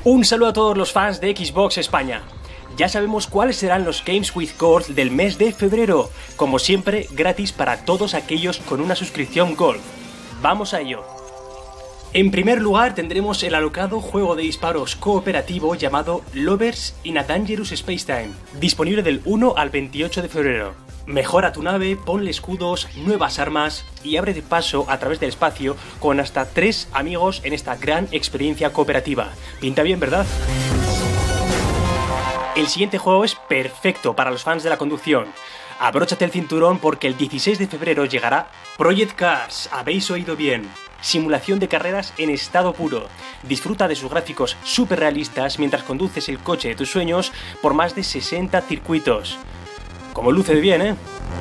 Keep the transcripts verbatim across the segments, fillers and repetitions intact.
Un saludo a todos los fans de Xbox España. Ya sabemos cuáles serán los Games with Gold del mes de febrero, como siempre gratis para todos aquellos con una suscripción Gold. Vamos a ello. En primer lugar tendremos el alocado juego de disparos cooperativo llamado Lovers in a Dangerous Spacetime, disponible del uno al veintiocho de febrero. Mejora tu nave, ponle escudos, nuevas armas y ábrete paso a través del espacio con hasta tres amigos en esta gran experiencia cooperativa. Pinta bien, ¿verdad? El siguiente juego es perfecto para los fans de la conducción. Abróchate el cinturón porque el dieciséis de febrero llegará Project Cars, habéis oído bien. Simulación de carreras en estado puro. Disfruta de sus gráficos súper realistas mientras conduces el coche de tus sueños por más de sesenta circuitos. Como luce de bien, ¿eh?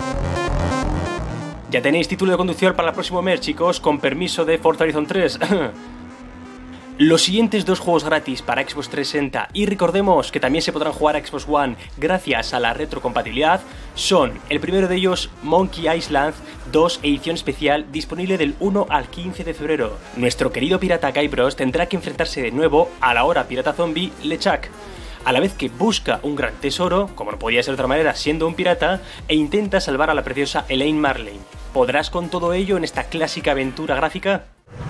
Ya tenéis título de conducción para el próximo mes, chicos, con permiso de Forza Horizon tres. Los siguientes dos juegos gratis para Xbox trescientos sesenta, y recordemos que también se podrán jugar a Xbox One gracias a la retrocompatibilidad, son el primero de ellos Monkey Island dos edición especial, disponible del uno al quince de febrero. Nuestro querido pirata Guybrush tendrá que enfrentarse de nuevo a la ahora pirata zombie LeChuck, a la vez que busca un gran tesoro, como no podía ser de otra manera siendo un pirata, e intenta salvar a la preciosa Elaine Marley. ¿Podrás con todo ello en esta clásica aventura gráfica?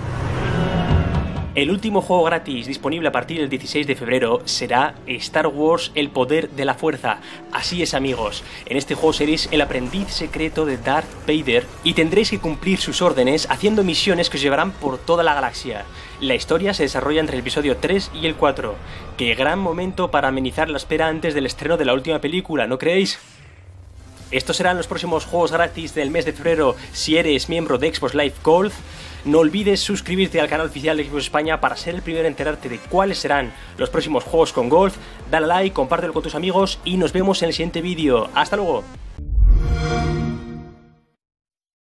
El último juego gratis disponible a partir del dieciséis de febrero será Star Wars: El Poder de la Fuerza. Así es, amigos, en este juego seréis el aprendiz secreto de Darth Vader y tendréis que cumplir sus órdenes haciendo misiones que os llevarán por toda la galaxia. La historia se desarrolla entre el episodio tres y el cuatro. ¡Qué gran momento para amenizar la espera antes del estreno de la última película!, ¿no creéis? Estos serán los próximos juegos gratis del mes de febrero si eres miembro de Xbox Live Gold. No olvides suscribirte al canal oficial de Xbox España para ser el primero en enterarte de cuáles serán los próximos juegos con Gold. Dale like, compártelo con tus amigos y nos vemos en el siguiente vídeo. ¡Hasta luego!